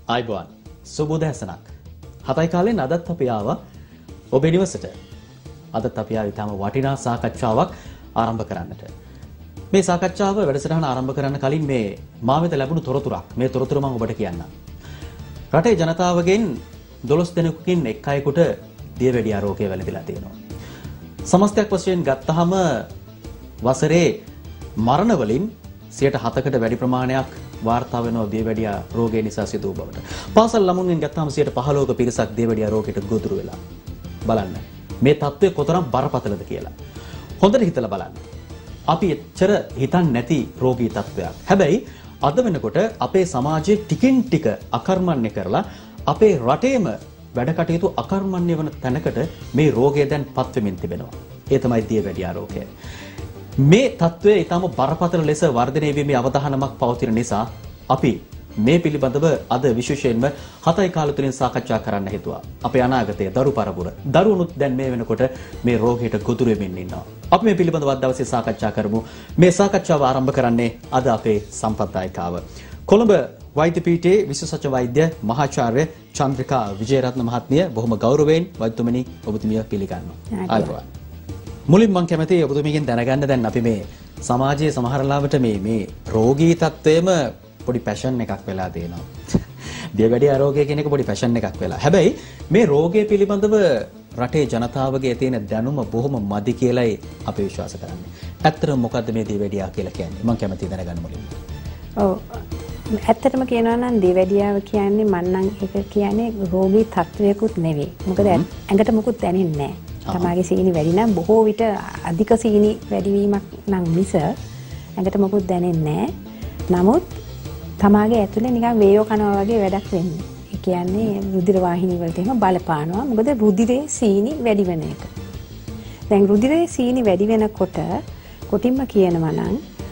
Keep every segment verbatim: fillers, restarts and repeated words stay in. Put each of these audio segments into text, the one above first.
ආයිබෝන් සුබෝදෑසනක්. හතයි කාලෙන් අදත් අපි ආවා ඔබේ නිවසට. අදත් අපි ආවේ තම වටිනා සාකච්ඡාවක් ආරම්භ කරන්නට. මේ සාකච්ඡාව වැඩසටහන ආරම්භ කරන්න කලින් මේ මා වෙත ලැබුණු තොරතුරක්. මේ තොරතුර මම ඔබට කියන්නම්. රටේ ජනතාවගෙන් දොළොස් දෙනෙකුකින් එක් අයෙකුට දියවැඩියා රෝගය වැළඳිලා තියෙනවා. සමස්තයක් වශයෙන් ගත්තහම වසරේ මරණ වලින් සියයට හතකට වැඩි ප්‍රමාණයක් වාර්තා වෙනවා දියවැඩියා රෝගය නිසා සිදු වූ බවට. පාසල් ළමුන්ගෙන් ගත්තාම සියයට පහළොවක පිරිසක් දියවැඩියා රෝගයට ගොදුරු වෙලා. බලන්න මේ තත්ත්වය කොතරම් බරපතලද කියලා. හොඳට හිතලා බලන්න. අපි එච්චර හිතන්නේ නැති රෝගී තත්ත්වයක්. හැබැයි අද වෙනකොට අපේ සමාජයේ ටිකින් ටික අකර්මණ්‍ය කරලා අපේ රටේම වැඩ කටයුතු අකර්මණ්‍ය වන තැනකට මේ රෝගය දැන් පත් වෙමින් තිබෙනවා. ඒ තමයි දියවැඩියා රෝගය. මේ තත්ත්වය ඊටම බරපතල ලෙස වර්ධනය වීමේ අවධානමක් පවතින නිසා අපි මේ පිළිබඳව අද විශේෂයෙන්ම හතයි කාල තුලින් සාකච්ඡා කරන්න හිතුවා. අපේ අනාගතයේ දරු පරපුර දරුවනුත් දැන් මේ වෙනකොට මේ රෝගයට ගොදුරු වෙමින් ඉන්නවා. අපි මේ පිළිබඳව අද දවසේ සාකච්ඡා කරමු. මේ සාකච්ඡාව ආරම්භ කරන්නේ අද අපේ සම්පත්දායකාව කොළඹ වෛද්‍ය පීඨයේ විශේෂඥ වෛද්‍ය මහාචාර්ය චන්ද්‍රිකා විජේරත්න මහත්මිය බොහොම ගෞරවයෙන් වෛද්‍යතුමනි ඔබතුමිය පිළිගන්නවා. ආයුබෝවන්. මුලින් මම කැමතියි ඔබතුමියගෙන් දැනගන්න දැන් අපි මේ සමාජයේ සමහර ලාවට මේ මේ රෝගී තත්ත්වෙම පොඩි පැෂන් එකක් වෙලා තියෙනවා. දියවැඩියා රෝගය කියන එක පොඩි පැෂන් එකක් වෙලා. හැබැයි මේ රෝගය පිළිබඳව රටේ ජනතාවගේ තියෙන දැනුම බොහොම මදි කියලායි අපි විශ්වාස කරන්නේ. ඇත්තටම මොකද්ද මේ දියවැඩියා කියලා කියන්නේ? මම කැමතියි දැනගන්න මුලින්ම. ඔව්. ඇත්තටම කියනවා නම් දියවැඩියාව කියන්නේ මම නම් ඒක කියන්නේ රෝගී තත්වයකුත් නෙවෙයි. මොකද ඇඟට මුකුත් දැනෙන්නේ නැහැ. තමාගේ සීනි වැඩි නම් බොහෝ විට අධික සීනි වැඩිවීමක් නම් මිස ඇඟට මොකුත් දැනෙන්නේ නැහැ. නමුත් තමාගේ ඇතුලේ නිකන් වේයෝ කනවා වගේ වැඩක් වෙන්නේ. ඒ කියන්නේ රුධිර වාහිනී වලට එහෙම බලපානවා. මොකද රුධිරේ සීනි වැඩි වෙන එක. දැන් රුධිරේ සීනි වැඩි වෙනකොට කොටින්ම කියනවා නම්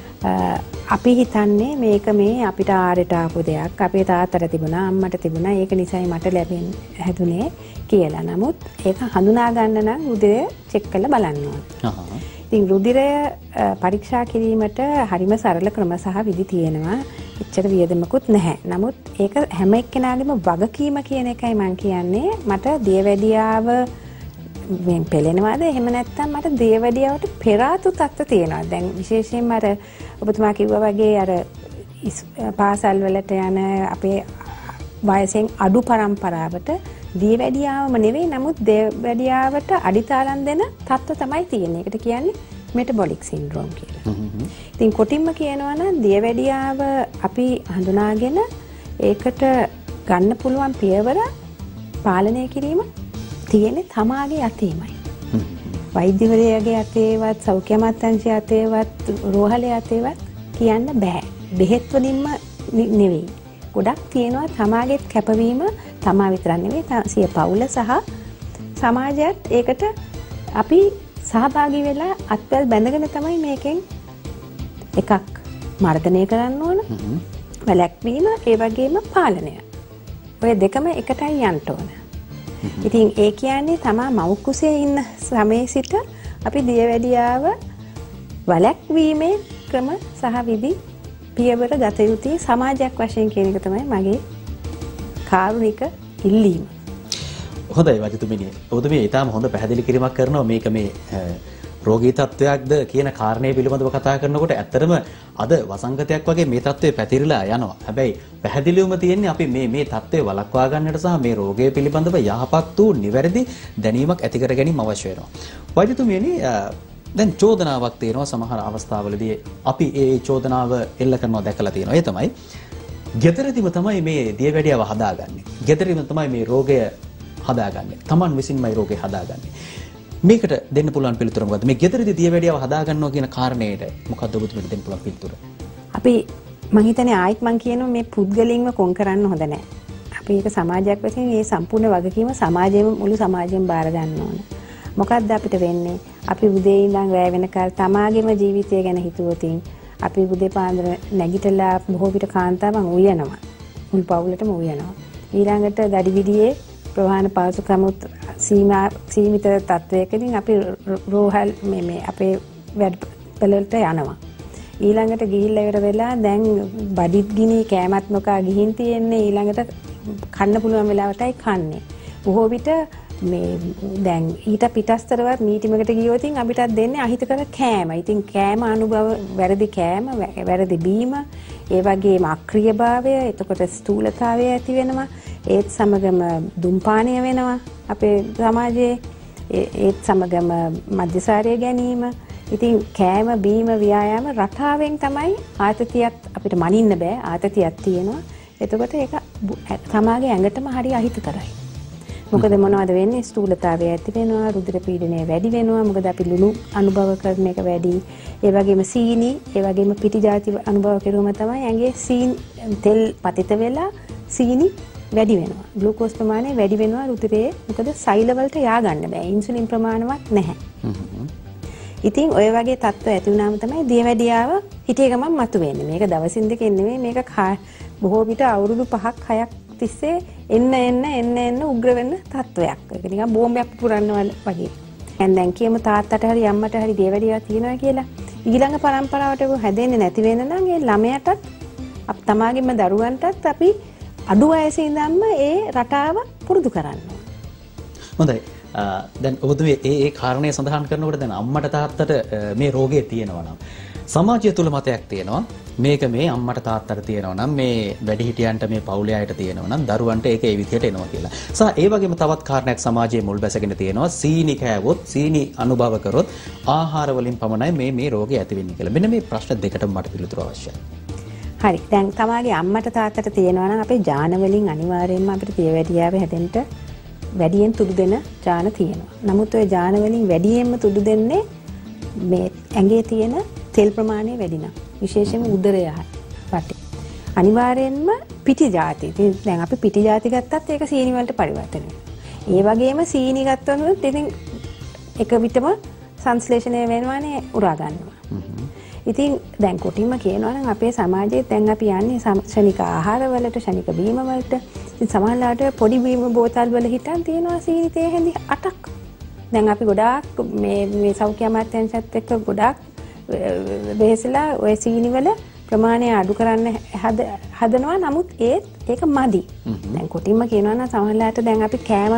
අපි හිතන්නේ මේක මේ අපිට ආරයට ආපු දෙයක්. අපේ තාත්තට තිබුණා, අම්මට තිබුණා. ඒක නිසායි මට ලැබෙන්නේ හැදුනේ කියලා. නමුත් ඒක හඳුනා ගන්න නම් රුධිරය චෙක් කරලා බලන්න ඕනේ. ඉතින් රුධිරය පරීක්ෂා කිරීමට හරිම සරල ක්‍රම සහ විදි තියෙනවා. එච්චර වියදමකුත් නැහැ. නමුත් ඒක හැම එක්කෙනාගේම වගකීම කියන එකයි මම කියන්නේ. මට දියවැඩියාව මේ පෙළෙනවාද එහෙම නැත්නම් මට දියවැඩියාවට පෙර ආතු තත්ත්ව තියෙනවා. දැන් විශේෂයෙන්ම අර ඔබතුමා කිව්වා වගේ අර පාසල් වලට යන අපේ වයසෙන් අඩු පරම්පරාවට දියවැඩියාවම නෙවෙයි නමුත් දියවැඩියාවට අඩිතාලම් දෙන තත්ත්ව තමයි තියෙන්නේ. ඒකට කියන්නේ මෙටබොලික් සින්ඩ්‍රෝම් කියලා. ඉතින් කොටින්ම කියනවා නම් දියවැඩියාව අපි හඳුනාගෙන ඒකට ගන්න පුළුවන් පියවර පාලනය කිරීම තියෙන්නේ තමාගේ අතේමයි. වෛද්‍යවරයාගේ අතේවත් සෞඛ්‍ය අමාත්‍යාංශයේ අතේවත් රෝහලේ අතේවත් කියන්න බෑ. බෙහෙත් වලින්ම නෙවෙයි. ගොඩක් තියෙනවා තමාගේ කැපවීම තමා විතරක් නෙවෙයි සිය පවුල සහ සමාජයත් ඒකට අපි සහභාගී වෙලා අත්වල බැඳගෙන තමයි මේකෙන් එකක් මර්ධනය කරන්න ඕන. වැළැක්වීම ඒ වගේම පාලනය. ඔය දෙකම එකටයි යන්න ඕන. ඉතින් ඒ කියන්නේ තමා මව් කුසේ ඉන්න සමයේ සිට අපි දියවැඩියාව වැළැක්වීමේ ක්‍රම සහ විදි පියවර ගත යුතුයි සමාජයක් වශයෙන් කියන එක තමයි මගේ කාරුණික ඉල්ලීම. හොඳයි වෛද්‍යතුමිනි. ඔබතුමිය ඊටාම හොඳ පැහැදිලි කිරීමක් කරනවා මේක මේ රෝගී තත්වයක්ද කියන කාරණේ පිළිබඳව කතා කරනකොට ඇත්තටම අද වසංගතයක් වගේ මේ තත්ත්වය පැතිරිලා යනවා. හැබැයි පැහැදිලිවම තියෙන්නේ අපි මේ මේ තත්ත්වය වළක්වා ගන්නට සහ මේ රෝගය පිළිබඳව යහපත් වූ නිවැරදි දැනීමක් ඇති කර ගැනීම අවශ්‍ය වෙනවා. වෛද්‍යතුමියනි දැන් චෝදනාවක් තියෙනවා සමහර අවස්ථාවලදී අපි ඒ චෝදනාව එල්ල කරනවා දැකලා තියෙනවා. ඒ තමයි ගෙදරදීම තමයි මේ දියවැඩියාව හදාගන්නේ. ගෙදරදීම තමයි මේ රෝගය හදාගන්නේ. Taman විසින්මයි රෝගේ හදාගන්නේ. මේකට දෙන්න පුළුවන් පිළිතුර මොකද්ද? මේ ගෙදරදී දියවැඩියාව හදාගන්නවා කියන කාරණේට මොකද්ද ඔබතුමීට දෙන්න පුළුවන් පිළිතුර? අපි මම හිතන්නේ ආයිත් මම කියනවා මේ පුද්ගලින්ව කොන් කරන්න හොඳ නැහැ. අපි ඒක සමාජයක් වශයෙන් මේ සම්පූර්ණ වගකීම සමාජයේම මුළු සමාජයෙන් බාර ගන්න ඕන. මොකද්ද අපිට වෙන්නේ? අපි උදේ ඉඳන් රැ වෙනකල් තමාගේම ජීවිතය ගැන හිතුවොතින් අපි උදේ පාන්දර නැගිටලා බොහෝ විට කාන්තාවන් උයනවා. මුළු පවුලටම උයනවා. ඊළඟට දඩිවිඩියේ ප්‍රවාහන පාසුකමුත් සීමා සීමිත තත්වයකදී අපි රෝහල් මේ මේ අපේ වැඩ වලට යනවා. ඊළඟට ගිහිල්ලා ඉවර වෙලා දැන් බඩිත් ගිනි කෑමත් නොකා ගිහින් තියෙන්නේ ඊළඟට කන්න පුළුවන් වෙලාවටයි කන්නේ. බොහෝ විට මේ දැන් ඊට පිටස්තරවත් මීටිමකට ගියොත් අපිටත් දෙන්නේ අහිතකර කෑම. ඉතින් කෑම අනුභව වැරදි කෑම, වැරදි බීම, ඒ වගේම අක්‍රීයභාවය, එතකොට ස්ථූලතාවය ඇති වෙනවා. ඒත් සමගම දුම්පානය වෙනවා අපේ සමාජයේ. ඒත් සමගම මද්යසාරය ගැනීම. ඉතින් කෑම බීම ව්‍යායාම රටාවෙන් තමයි ආතතියක් අපිට මනින්න බෑ. ආතතියක් තියෙනවා. එතකොට ඒක තමාගේ ඇඟටම හරි අහිතකරයි. මොකද මොනවද වෙන්නේ? ස්ථූලතාවය ඇති වෙනවා, රුධිර පීඩනය වැඩි වෙනවා. මොකද අපි ලුණු අනුභව කරන එක වැඩි. ඒ වගේම සීනි, ඒ වගේම පිටි ಜಾති අනුභව කරුවම තමයි ඇඟේ සීන් තෙල් පතිත වෙලා සීනි වැඩි වෙනවා. ග්ලූකෝස් ප්‍රමාණය වැඩි වෙනවා රුධිරයේ. මොකද සෛල වලට යා ගන්න බෑ. ඉන්සුලින් ප්‍රමාණවත් නැහැ. ඉතින් ඔය වගේ තත්ත්ව ඇති වුණාම තමයි දියවැඩියාව හිතේ ගමන් මතුවෙන්නේ. මේක දවසින් දෙකකින් නෙමෙයි, මේක බොහෝ විට අවුරුදු පහක් හයක් තිස්සේ එන්න එන්න එන්න එන්න උග්‍ර වෙන තත්වයක්. ඒක නිකන් බෝම්බයක් පුරනවා වගේ. දැන් දැන් කියමු තාත්තට හරි අම්මට හරි දියවැඩියාවක් තියෙනවා කියලා. ඊළඟ පරම්පරාවට ඒක හැදෙන්නේ නැති වෙන නම් ඒ ළමයාටත් අප තමාගේම දරුවන්ටත් අපි අඩු වයසේ ඉඳන්ම ඒ රටාව පුරුදු කරන්න. හොඳයි. දැන් ඔබතුමී ඒ ඒ කාරණේ සඳහන් කරනකොට දැන් අම්මට තාත්තට මේ රෝගය තියෙනවා නම් සමාජය තුල මතයක් තියෙනවා මේක මේ අම්මට තාත්තට තියෙනවා නම් මේ වැඩිහිටියන්ට මේ පවුලේ අයට තියෙනවා නම් දරුවන්ට ඒක ඒ විදිහට එනවා කියලා. සා ඒ වගේම තවත් කාරණයක් සමාජයේ මුල් බැසගෙන තියෙනවා සීනි කෑවොත් සීනි අනුභව කරොත් ආහාර වලින් පමණයි මේ මේ රෝගය ඇති වෙන්නේ කියලා. මෙන්න මේ ප්‍රශ්න දෙකටම මට පිළිතුරු අවශ්‍යයි. හරි. දැන් තමාගේ අම්මට තාත්තට තියෙනවා නම් අපේ ජාන වලින් අනිවාර්යයෙන්ම අපිට දියවැඩියාව හැදෙන්න වැඩියෙන් තුඩු දෙන ජාන තියෙනවා. නමුත් ওই ජාන වලින් වැඩියෙන්ම තුඩු දෙන්නේ මේ ඇඟේ තියෙන තෙල් ප්‍රමාණය වැඩි නම්. විශේෂයෙන්ම උදරය වටේ. අනිවාර්යයෙන්ම පිටි ಜಾති. දැන් අපි පිටි ಜಾති ගත්තත් ඒක සීනි වලට පරිවර්තනය වෙනවා. ඒ වගේම සීනි ගත්තොත් ඉතින් එක විටම සංශ්ලේෂණය වෙනවානේ උරා ගන්නවා. ඉතින් දැන් කොටින්ම කියනවා නම් අපේ සමාජයේ දැන් අපි යන්නේ ශනික ආහාර වලට, ශනික බීම වලට. ඉතින් සමහරවිට පොඩි බීම බෝතල් වල හිටන් තියෙනවා සීනි තේ හැඳි අටක්. දැන් අපි ගොඩාක් මේ මේ සෞඛ්‍ය අමාත්‍යාංශයත් එක්ක ගොඩාක් වෙහෙසලා ඔය සීනි වල ප්‍රමාණය අඩු කරන්න හදනවා. නමුත් ඒත් ඒක මදි. දැන් කොටින්ම කියනවා නම් සමහරවිට දැන් අපි කෑම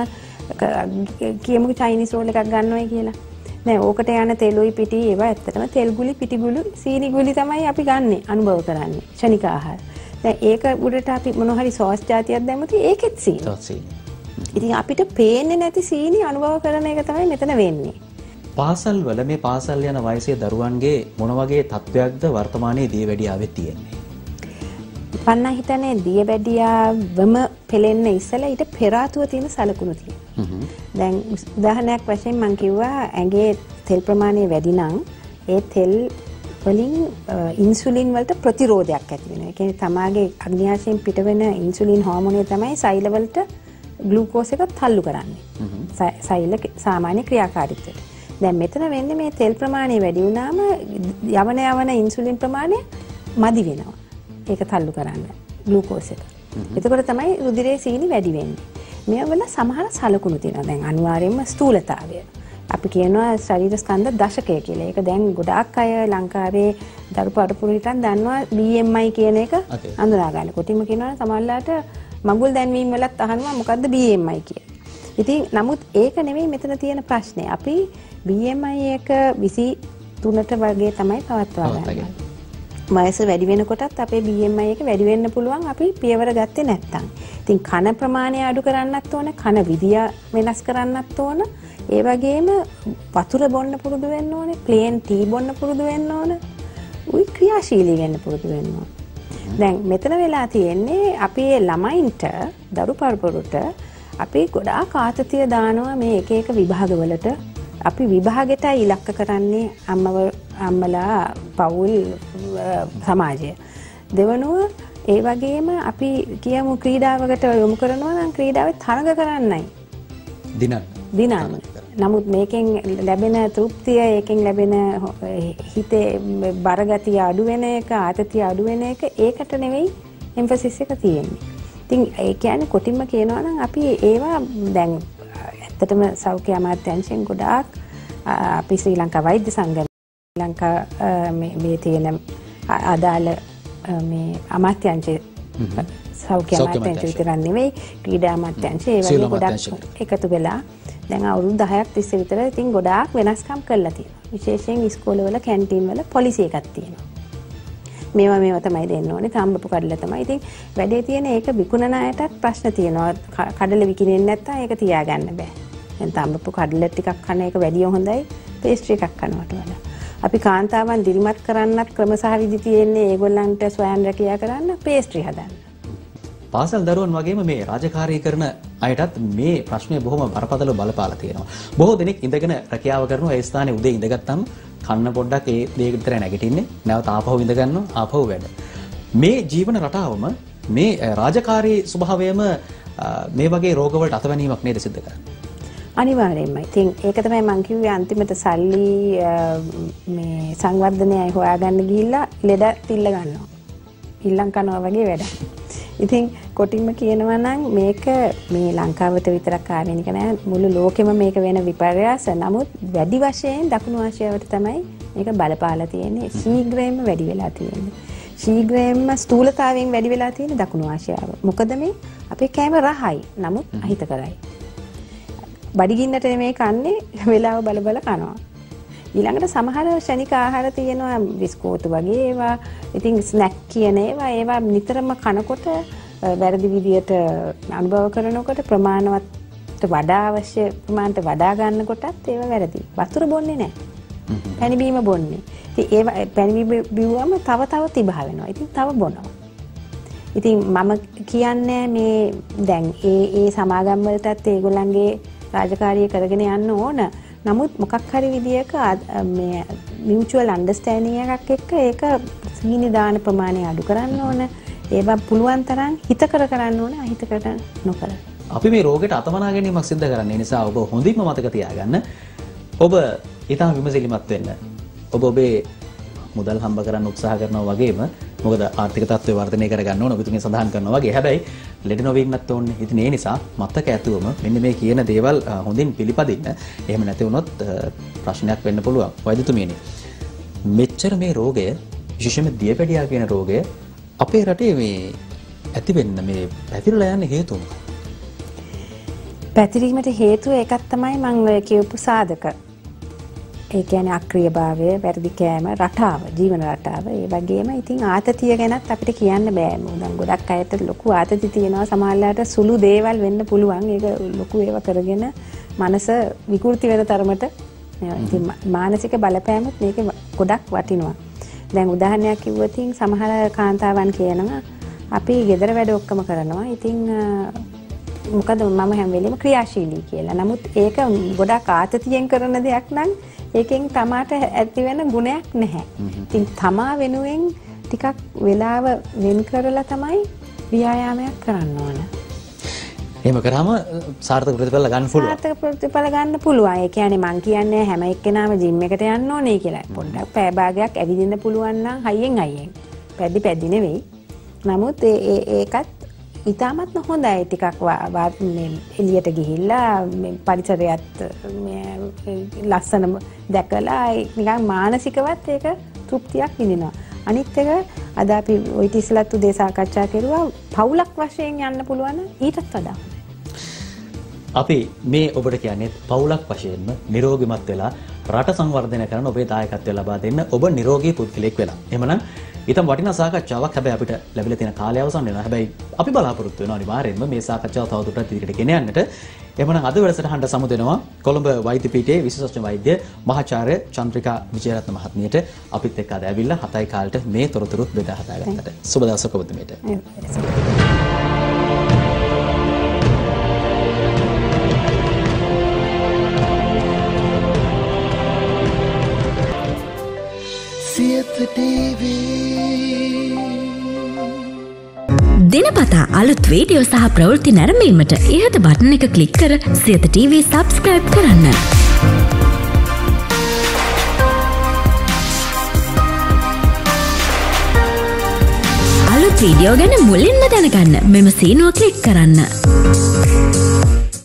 කියමුකෝ චයිනීස් රෝල් එකක් ගන්නවයි කියලා. දැන් ඕකට යන තෙලුයි පිටි ඒවා ඇත්තටම තෙල් ගුලි පිටි ගුලි සීනි ගුලි තමයි අපි ගන්නෙ අනුභව කරන්නේ ශනික ආහාර. දැන් ඒක උඩට අපි මොන හරි සෝස් జాතියක් දැම්මොත් ඒකෙත් සීනි. ඉතින් අපිට පේන්නේ නැති සීනි අනුභව කරන එක තමයි මෙතන වෙන්නේ. පාසල් වල මේ පාසල් යන වයසේ දරුවන්ගේ මොන වගේ තත්වයක්ද වර්තමානයේ දියවැඩියාවේ තියෙන්නේ? මම හිතන්නේ දියවැඩියාවම පෙලෙන්න ඉස්සලා ඊට පෙර ආතුව තියෙන සලකුණු තියෙනවා. දැන් උදාහරණයක් වශයෙන් මම කිව්වා ඇඟේ තෙල් ප්‍රමාණය වැඩි නම් ඒ තෙල් වලින් ඉන්සුලින් වලට ප්‍රතිරෝධයක් ඇති වෙනවා. ඒ කියන්නේ තමාගේ අග්න්‍යාශයෙන් පිටවෙන ඉන්සුලින් හෝමෝනය තමයි සෛල වලට ග්ලූකෝස් එක තල්ලු කරන්නේ. සෛල සාමාන්‍ය ක්‍රියාකාරීත්වයට. දැන් මෙතන වෙන්නේ මේ තෙල් ප්‍රමාණය වැඩි වුණාම යවන යවන ඉන්සුලින් ප්‍රමාණය මදි වෙනවා. ඒක තල්ලු කරන්න ග්ලූකෝස් එක. එතකොට තමයි රුධිරයේ සීනි වැඩි වෙන්නේ. මේවල සමහර සලකුණු තියෙනවා. දැන් අනිවාර්යයෙන්ම ස්ථූලතාවය. අපි කියනවා ශරීර ස්කන්ධ දශකය කියලා. ඒක දැන් ගොඩාක් අය ලංකාවේ දරු පරපුර හිටන් දන්නවා බී එම් ආයි කියන එක අඳුනා ගන්න. කොටිම කියනවා සමහරලාට මඟුල් දැන්වීම වලත් අහනවා මොකද්ද බී එම් ආයි කියලා. ඉතින් නමුත් ඒක නෙමෙයි මෙතන තියෙන ප්‍රශ්නේ. අපි බී එම් ආයි එක විසි තුනට වගේ තමයි පවත්වා ගන්නේ. වයස වැඩි වෙනකොටත් අපේ බී එම් ආයි එක වැඩි වෙන්න පුළුවන් අපි පියවර ගත්තේ නැත්නම්. ඉතින් කන ප්‍රමාණය අඩු කරන්නත් ඕන, කන විදිය වෙනස් කරන්නත් ඕන. ඒ වගේම වතුර බොන්න පුරුදු වෙන්න ඕනේ, ප්ලේන් ටී බොන්න පුරුදු වෙන්න ඕන. උයි ක්‍රියාශීලී වෙන්න පුරුදු වෙන්න ඕන. දැන් මෙතන වෙලා තියෙන්නේ අපි ළමයින්ට, දරු පරපුරට අපි ගොඩාක් ආතතිය දානවා මේ එක එක විභාගවලට. අපි විභාගෙටයි ඉලක්ක කරන්නේ අම්මව අම්මලා පවුල් සමාජය. දෙවනුව ඒ වගේම අපි කියමු ක්‍රීඩාවකට යොමු කරනවා නම් ක්‍රීඩාවේ තරඟ කරන්නයි. දිනන්න. දිනන්න. නමුත් මේකෙන් ලැබෙන තෘප්තිය, ඒකෙන් ලැබෙන හිතේ බරගතිය අඩු වෙන එක, ආතතිය අඩු වෙන එක ඒකට නෙවෙයි එම්ෆසිස් එක තියෙන්නේ. ඉතින් ඒ කියන්නේ කොටින්ම කියනවා නම් අපි ඒවා දැන් ඇත්තටම සෞඛ්‍ය අමාත්‍යාංශයෙන් ගොඩාක් අපි ශ්‍රී ලංකා වෛද්‍ය සංගම ශ්‍රී ලංකා මේ තියෙන අදාළ මේ අමාත්‍යාංශ සෞඛ්‍ය අමාත්‍යාංශ විතරක් නෙවෙයි ක්‍රීඩා අමාත්‍යාංශ ඒ වගේ ගොඩක් එකතු වෙලා දැන් අවුරුදු දහයක් තිස්සේ විතර ඉතින් ගොඩාක් වෙනස්කම් කරලා තියෙනවා. විශේෂයෙන් ඉස්කෝලවල කැන්ටින් වල පොලිසි එකක් තියෙනවා. මේවා මේවා තමයි දෙන්න ඕනේ. තම්බපු කඩල තමයි. ඉතින් වැඩේ තියෙන ඒක විකුණන අයටත් ප්‍රශ්න තියෙනවා. කඩල විකිනෙන්නේ නැත්තම් ඒක තියාගන්න බෑ. දැන් තම්බපු කඩල ටිකක් කන එක වැඩිය හොඳයි පේස්ට්‍රි එකක් කනවට වඩා. අපි කාන්තාවන් දිරිමත් කරන්නත් ක්‍රම සහ විදි තියෙන්නේ ඒගොල්ලන්ට ස්වයං රැකියා කරන්න පේස්ට්‍රි හදන්න. පාසල් දරුවන් වගේම මේ රාජකාරී කරන අයටත් මේ ප්‍රශ්නේ බොහොම බරපතල බලපාලා තියෙනවා. බොහෝ දෙනෙක් ඉඳගෙන රැකියාව කරනවා ඒ ස්ථානයේ උදේ ඉඳගත්තාම කන්න පොඩ්ඩක් ඒ දේ විතර නැගිටින්නේ. නැවත ආපහු ඉඳ ගන්නවා ආපහු වැඩ. මේ ජීවන රටාවම මේ රාජකාරී ස්වභාවයම මේ වගේ රෝගවලට අතවැනීමක් නේද සිද්ධ කරන්නේ? අනිවාර්යයෙන්ම. ඉතින් ඒක තමයි මම කිව්වේ අන්තිමට සල්ලි මේ සංවර්ධනයයි හොයාගන්න ගිහිල්ලා ලෙඩ තිල්ල ගන්නවා. ඉල්ලම් කනවා වගේ වැඩක්. ඉතින් කොටින්ම කියනවා නම් මේක මේ ලංකාවට විතරක් ආවෙනික නෑ මුළු ලෝකෙම මේක වෙන විපර්යාස. නමුත් වැඩි වශයෙන් දකුණු ආසියාවට තමයි මේක බලපාලා තියෙන්නේ. ශීඝ්‍රයෙන්ම වැඩි වෙලා තියෙන්නේ. ශීඝ්‍රයෙන්ම ස්ථූලතාවයෙන් වැඩි වෙලා තියෙන්නේ දකුණු ආසියාව. මොකද මේ අපේ කෑම රහයි. නමුත් අහිතකරයි. බඩගින්නට මේ කන්නේ වෙලාව බල බල කනවා. ඊළඟට සමහර ශනික ආහාර තියෙනවා බිස්කෝතු වගේ ඒවා. ඉතින් ස්නැක් කියන ඒවා ඒවා නිතරම කනකොට වැරදි විදියට අනුභව කරනකොට ප්‍රමාණවත් වඩා අවශ්‍ය ප්‍රමාණයට වඩා ගන්නකොටත් ඒවා වැරදි. වතුර බොන්නේ නැහැ. පැණි බීම බොන්නේ. ඉතින් ඒවා පැණි බීවම තව තව තිබහ වෙනවා. ඉතින් තව බොනවා. ඉතින් මම කියන්නේ මේ දැන් ඒ ඒ සමාගම් වලටත් ඒගොල්ලන්ගේ රාජකාරිය කරගෙන යන්න ඕන. නමුත් මොකක් හරි විදියක මේ මියුචුවල් අන්ඩර්ස්ටෑන්ඩින් එකක් එක්ක ඒක සීනි දාන ප්‍රමාණය අඩු කරන්න ඕන. ඒවා පුළුවන් තරම් හිතකර කරන්න ඕන අහිතකර නොකර. අපි මේ රෝගයට අතමනා ගැනීමක් සිද්ධ කරන්නේ. ඒ නිසා ඔබ හොඳින්ම මතක තියාගන්න. ඔබ ඊටම විමසිලිමත් වෙන්න. ඔබ ඔබේ මුදල් හම්බ කරන්න උත්සාහ කරනවා වගේම මොකද ආර්ථික තත්ත්වය වර්ධනය කරගන්න ඕන ඔබතුමිය සඳහන් කරනවා වගේ. හැබැයි ලෙඩ නොවෙන්නත් ඕනේ. ඉතින් ඒ නිසා මතක ඇතුවම මෙන්න මේ කියන දේවල් හොඳින් පිළිපදින්න. එහෙම නැති වුණොත් ප්‍රශ්නයක් වෙන්න පුළුවන්. වෛද්‍යතුමියනි මෙච්චර මේ රෝගය විශේෂයෙන්ම දියවැඩියා කියන රෝගය අපේ රටේ මේ ඇති වෙන්න මේ පැතිරලා යන්න හේතුව මොකක්ද? පැතිරීමට හේතුව එකක් තමයි මම ඔය කියපු සාධක. ඒ කියන්නේ අක්‍රියභාවය, වැඩි කෑම, රටාව, ජීවන රටාව. ඒ වගේම ඉතින් ආතතිය ගැනත් අපිට කියන්න බෑ. මොකද ගොඩක් අයට ලොකු ආතති තියෙනවා. සමහරවිට සුළු දේවල් වෙන්න පුළුවන්. ඒක ලොකු ඒවා කරගෙන මනස විකෘති වෙන තරමට ඉතින් මානසික බලපෑමත් මේක ගොඩක් වටිනවා. දැන් උදාහරණයක් කිව්වොත් සමහර කාන්තාවන් කියනවා අපි ගෙදර වැඩ ඔක්කොම කරනවා. ඉතින් මොකද මම හැම වෙලෙම ක්‍රියාශීලී කියලා. නමුත් ඒක ගොඩක් ආතතියෙන් කරන දෙයක් නම් ඒකෙන් තමාට ඇති වෙන ගුණයක් නැහැ. ඉතින් තමා වෙනුවෙන් ටිකක් වෙලාව වෙන් කරලා තමයි ව්‍යායාමයක් කරන්න ඕන. එහෙම කරාම සාර්ථක ප්‍රතිඵල ගන්න පුළුවන්. සාර්ථක ප්‍රතිඵල ගන්න පුළුවන්. ඒ කියන්නේ මං කියන්නේ හැම එක්කෙනාම ජිම් එකට යන්න ඕනේ කියලා. පොඩ්ඩක් පැය භාගයක් ඇවිදින්න පුළුවන් නම් හයියෙන් හයියෙන්. පැද්දි පැද්දි නෙවෙයි. නමුත් ඒ ඒකත් ඉතාමත් හොඳයි. ටිකක් මේ එළියට ගිහිල්ලා මේ පරිසරයත් ලස්සන දැකලා නිකන් මානසිකවත් ඒක තෘප්තියක් විඳිනවා. අනිත් එක අද අපි ওই ඉතිස්ලත් උදේ සාකච්ඡා කරුවා පවුලක් වශයෙන් යන්න පුළුවන් ඊටත් වඩා හොඳයි. අපි මේ ඔබට කියන්නේ පවුලක් වශයෙන්ම නිරෝගීමත් වෙලා රට සංවර්ධනය කරන ඔබේ දායකත්වය ලබා දෙන්න ඔබ නිරෝගී පුද්ගලෙක් වෙලා. එහෙමනම් ඊටම වටිනා සාකච්ඡාවක් හැබැයි අපිට ලැබිලා තියෙන කාලය අවසන් වෙනවා. හැබැයි අපි බලාපොරොත්තු වෙනවා අනිවාර්යෙන්ම මේ සාකච්ඡාව තවදුරටත් ඉදිරියට ගෙන යන්නට. එහෙමනම් අද වැඩසටහනට සමු දෙනවා කොළඹ වෛද්‍ය පීඨයේ විශේෂඥ වෛද්‍ය මහාචාර්ය චන්ද්‍රිකා විජේරත්න මහත්මියට අපිත් එක්ක අද ඇවිල්ලා හතයි කාලෙට මේ තොරතුරුත් බෙදා හදාගත්තට. සුබ දවසක් ඔබතුමීට. දිනපතා අලුත් වීඩියෝ සහ ප්‍රවෘත්ති නැරඹීමට ඉහත බටන් එක ක්ලික් කර සියත ටීවී සබ්ස්ක්‍රයිබ් කරන්න. අලුත් වීඩියෝ ගැන මුලින්ම දැනගන්න මෙම සීනුව ක්ලික් කරන්න.